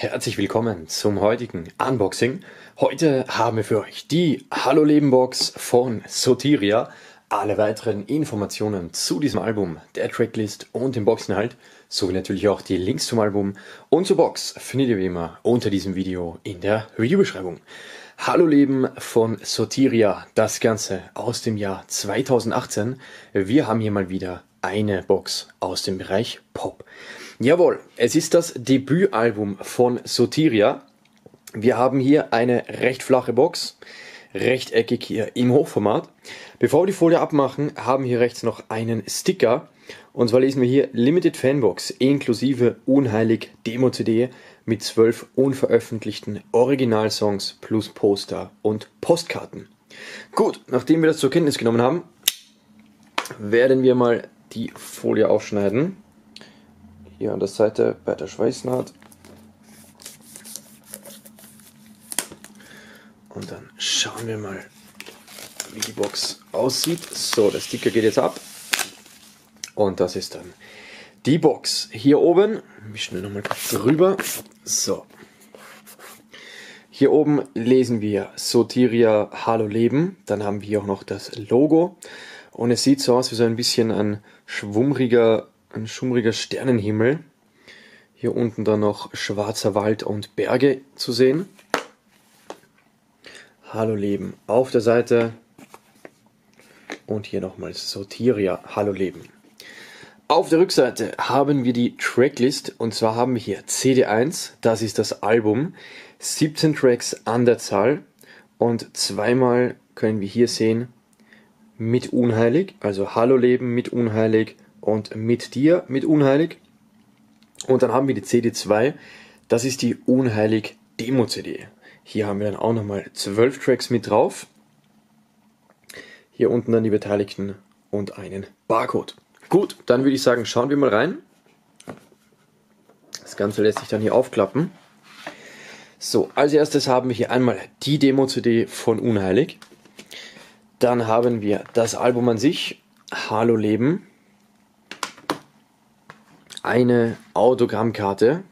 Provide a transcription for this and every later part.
Herzlich willkommen zum heutigen Unboxing. Heute haben wir für euch die Hallo Leben Box von Sotiria. Alle weiteren Informationen zu diesem Album, der Tracklist und dem Boxinhalt, sowie natürlich auch die Links zum Album und zur Box findet ihr wie immer unter diesem Video in der Videobeschreibung. Hallo Leben von Sotiria, das Ganze aus dem Jahr 2018. Wir haben hier mal wieder eine Box aus dem Bereich Pop. Jawohl, es ist das Debütalbum von Sotiria. Wir haben hier eine recht flache Box, rechteckig hier im Hochformat. Bevor wir die Folie abmachen, haben wir hier rechts noch einen Sticker. Und zwar lesen wir hier Limited Fanbox inklusive Unheilig Demo-CD mit 12 unveröffentlichten Originalsongs plus Poster und Postkarten. Gut, nachdem wir das zur Kenntnis genommen haben, werden wir mal die Folie aufschneiden. Hier an der Seite bei der Schweißnaht. Und dann schauen wir mal, wie die Box aussieht. So, der Sticker geht jetzt ab. Und das ist dann die Box. Hier oben, ich schnell nochmal drüber. So. Hier oben lesen wir Sotiria Hallo Leben. Dann haben wir hier auch noch das Logo. Und es sieht so aus wie so ein bisschen ein schummriger Sternenhimmel. Hier unten dann noch schwarzer Wald und Berge zu sehen. Hallo Leben auf der Seite. Und hier nochmals Sotiria Hallo Leben. Auf der Rückseite haben wir die Tracklist. Und zwar haben wir hier CD1, das ist das Album. 17 Tracks an der Zahl. Und zweimal können wir hier sehen, mit Unheilig, also Hallo Leben mit Unheilig und mit dir mit Unheilig. Und dann haben wir die CD2, das ist die Unheilig Demo-CD. Hier haben wir dann auch nochmal 12 Tracks mit drauf. Hier unten dann die Beteiligten und einen Barcode. Gut, dann würde ich sagen, schauen wir mal rein. Das Ganze lässt sich dann hier aufklappen. So, als erstes haben wir hier einmal die Demo-CD von Unheilig. Dann haben wir das Album an sich, Hallo Leben, eine Autogrammkarte,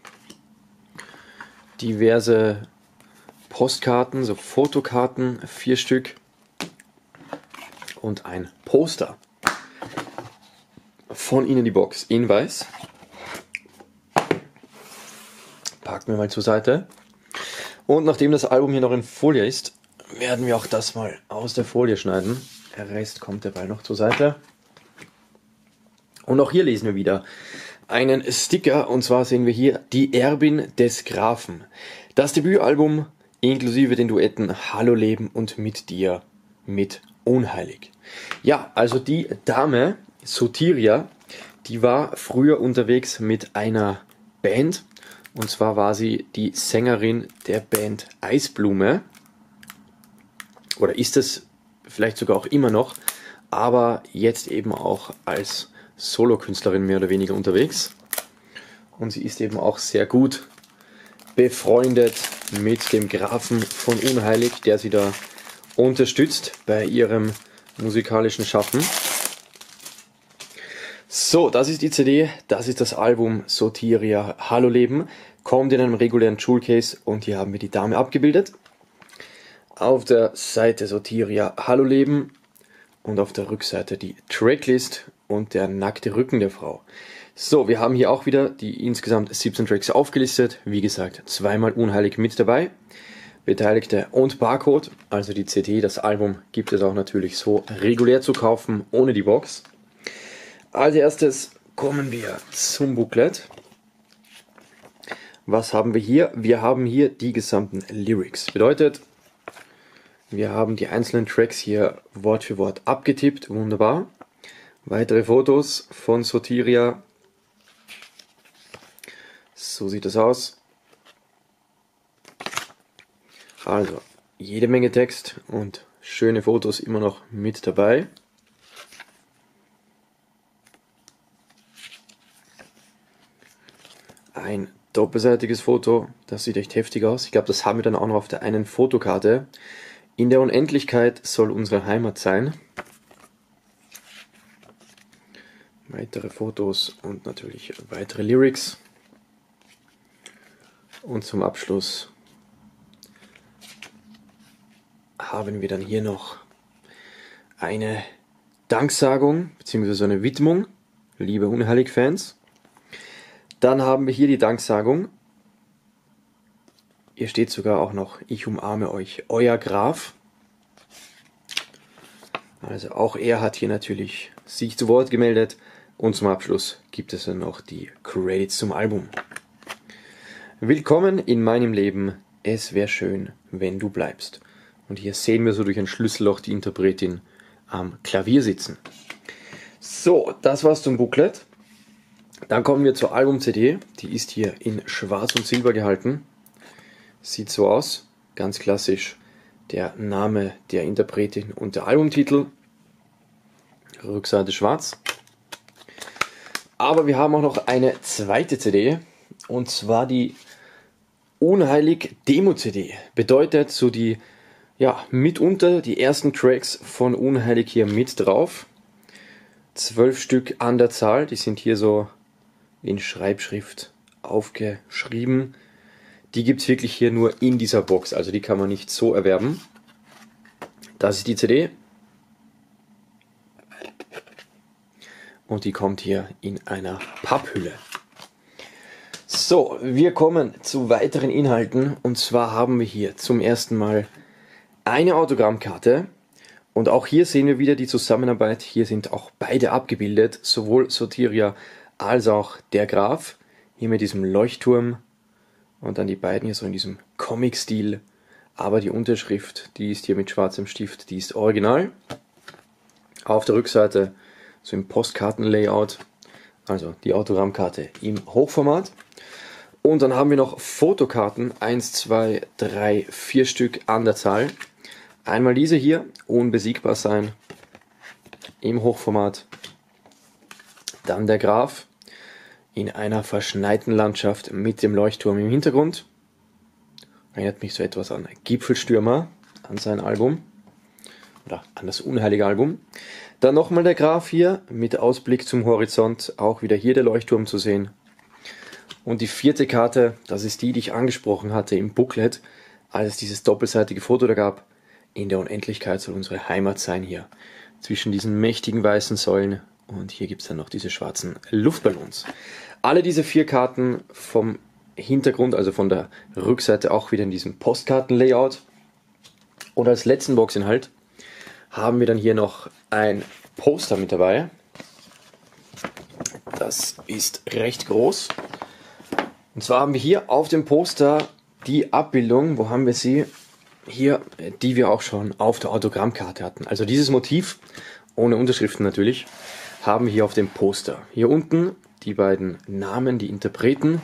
diverse Postkarten, so Fotokarten, 4 Stück und ein Poster. Von Ihnen die Box in weiß. Packen wir mal zur Seite. Und nachdem das Album hier noch in Folie ist, werden wir auch das mal aus der Folie schneiden. Der Rest kommt dabei noch zur Seite. Und auch hier lesen wir wieder einen Sticker. Und zwar sehen wir hier die Erbin des Grafen. Das Debütalbum inklusive den Duetten Hallo Leben und Mit dir mit Unheilig. Ja, also die Dame Sotiria, die war früher unterwegs mit einer Band. Und zwar war sie die Sängerin der Band Eisblume. Oder ist es vielleicht sogar auch immer noch, aber jetzt eben auch als Solokünstlerin mehr oder weniger unterwegs. Und sie ist eben auch sehr gut befreundet mit dem Grafen von Unheilig, der sie da unterstützt bei ihrem musikalischen Schaffen. So, das ist die CD, das ist das Album Sotiria Hallo Leben, kommt in einem regulären Jewel-Case und hier haben wir die Dame abgebildet. Auf der Seite Sotiria Hallo Leben und auf der Rückseite die Tracklist und der nackte Rücken der Frau. So, wir haben hier auch wieder die insgesamt 17 Tracks aufgelistet. Wie gesagt, zweimal Unheilig mit dabei. Beteiligte und Barcode, also die CD, das Album gibt es auch natürlich so regulär zu kaufen, ohne die Box. Als erstes kommen wir zum Booklet. Was haben wir hier? Wir haben hier die gesamten Lyrics. Bedeutet, wir haben die einzelnen Tracks hier Wort für Wort abgetippt. Wunderbar. Weitere Fotos von Sotiria. So sieht das aus. Also, jede Menge Text und schöne Fotos immer noch mit dabei. Ein doppelseitiges Foto, das sieht echt heftig aus. Ich glaube, das haben wir dann auch noch auf der einen Fotokarte. In der Unendlichkeit soll unsere Heimat sein. Weitere Fotos und natürlich weitere Lyrics. Und zum Abschluss haben wir dann hier noch eine Danksagung bzw. eine Widmung, liebe Unheilig-Fans. Dann haben wir hier die Danksagung. Hier steht sogar auch noch: Ich umarme euch, euer Graf. Also auch er hat hier natürlich sich zu Wort gemeldet. Und zum Abschluss gibt es dann noch die Credits zum Album. Willkommen in meinem Leben, es wäre schön, wenn du bleibst. Und hier sehen wir so durch ein Schlüsselloch die Interpretin am Klavier sitzen. So, das war's zum Booklet. Dann kommen wir zur Album-CD. Die ist hier in Schwarz und Silber gehalten. Sieht so aus, ganz klassisch der Name der Interpretin und der Albumtitel. Rückseite schwarz. Aber wir haben auch noch eine zweite CD, und zwar die Unheilig Demo-CD. Bedeutet so die, mitunter die ersten Tracks von Unheilig hier mit drauf. 12 Stück an der Zahl, die sind hier so in Schreibschrift aufgeschrieben. Die gibt es wirklich hier nur in dieser Box, also die kann man nicht so erwerben. Das ist die CD. Und die kommt hier in einer Papphülle. So, wir kommen zu weiteren Inhalten. Und zwar haben wir hier zum ersten Mal eine Autogrammkarte. Und auch hier sehen wir wieder die Zusammenarbeit. Hier sind auch beide abgebildet, sowohl Sotiria als auch der Graf. Hier mit diesem Leuchtturm und dann die beiden hier so in diesem Comic-Stil. Aber die Unterschrift, die ist hier mit schwarzem Stift, die ist original. Auf der Rückseite so im Postkarten-Layout, also die Autogrammkarte im Hochformat. Und dann haben wir noch Fotokarten, 1, 2, 3, 4 Stück an der Zahl. Einmal diese hier, unbesiegbar sein, im Hochformat. Dann der Graf in einer verschneiten Landschaft mit dem Leuchtturm im Hintergrund. Erinnert mich so etwas an Gipfelstürmer, an sein Album oder an das Unheilige Album. Dann nochmal der Graf hier mit Ausblick zum Horizont, auch wieder hier der Leuchtturm zu sehen. Und die vierte Karte, das ist die, die ich angesprochen hatte im Booklet, als es dieses doppelseitige Foto da gab. In der Unendlichkeit soll unsere Heimat sein hier, zwischen diesen mächtigen weißen Säulen. Und hier gibt es dann noch diese schwarzen Luftballons. Alle diese 4 Karten vom Hintergrund, also von der Rückseite, auch wieder in diesem Postkarten-Layout. Und als letzten Boxinhalt haben wir dann hier noch ein Poster mit dabei. Das ist recht groß. Und zwar haben wir hier auf dem Poster die Abbildung, wo haben wir sie? Hier, die wir auch schon auf der Autogrammkarte hatten. Also dieses Motiv, ohne Unterschriften natürlich, haben wir hier auf dem Poster. Hier unten die beiden Namen, die Interpreten.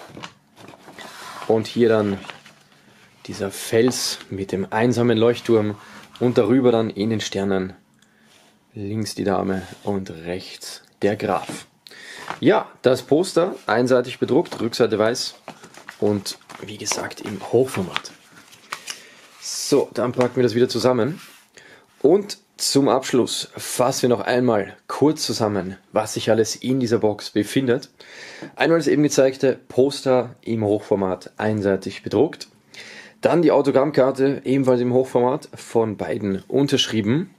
Und hier dann dieser Fels mit dem einsamen Leuchtturm. Und darüber dann in den Sternen links die Dame und rechts der Graf. Ja, das Poster, einseitig bedruckt, Rückseite weiß und wie gesagt im Hochformat. So, dann packen wir das wieder zusammen. Und zum Abschluss fassen wir noch einmal kurz zusammen, was sich alles in dieser Box befindet. Einmal das eben gezeigte Poster im Hochformat, einseitig bedruckt. Dann die Autogrammkarte, ebenfalls im Hochformat, von beiden unterschrieben.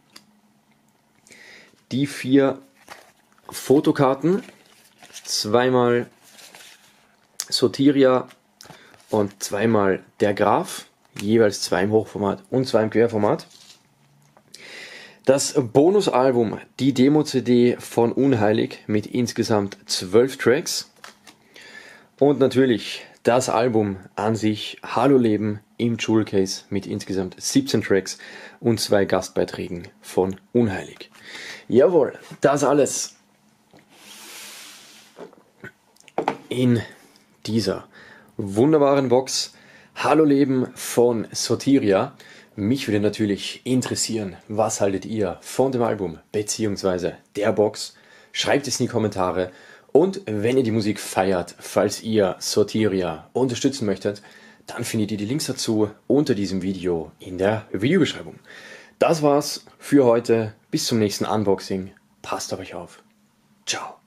Die 4 Fotokarten, zweimal Sotiria und zweimal der Graf, jeweils 2 im Hochformat und 2 im Querformat. Das Bonusalbum, die Demo-CD von Unheilig mit insgesamt 12 Tracks. Und natürlich das Album an sich, Hallo Leben, im Jewel Case mit insgesamt 17 Tracks und 2 Gastbeiträgen von Unheilig. Jawohl, das alles in dieser wunderbaren Box. Hallo Leben von Sotiria. Mich würde natürlich interessieren, was haltet ihr von dem Album bzw. der Box? Schreibt es in die Kommentare. Und wenn ihr die Musik feiert, falls ihr Sotiria unterstützen möchtet, dann findet ihr die Links dazu unter diesem Video in der Videobeschreibung. Das war's für heute. Bis zum nächsten Unboxing. Passt auf euch auf. Ciao.